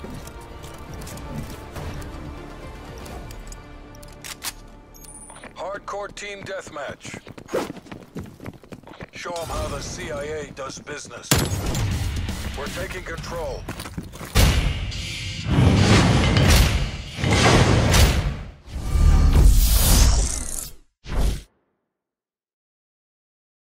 Hardcore team deathmatch. Show them how the CIA does business. We're taking control.